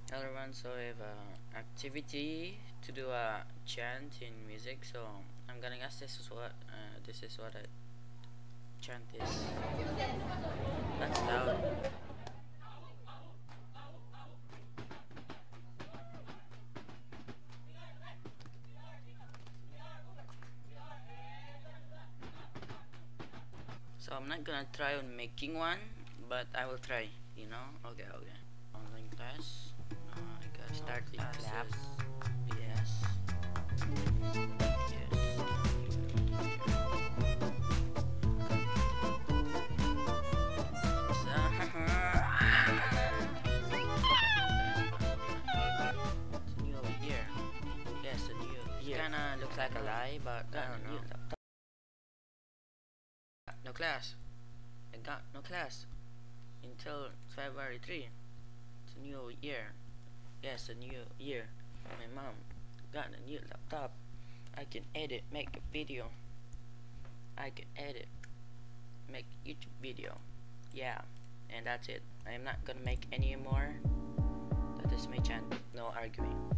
Hello everyone, so I have a activity to do a chant in music, so I'm gonna guess this is what a chant is. That's loud. So I'm not gonna try on making one, but I will try, you know? Okay. Online class. I gotta start with claps. Yes. It's a new year. Yes, a new year. Kinda looks like a lie, but I don't know. No class. I got no class until February 3. It's a new year. Yes, a new year. My mom got a new laptop. I can edit, make a video. I can edit, make YouTube video. Yeah, and that's it. I'm not gonna make any more. That is my chant. No arguing.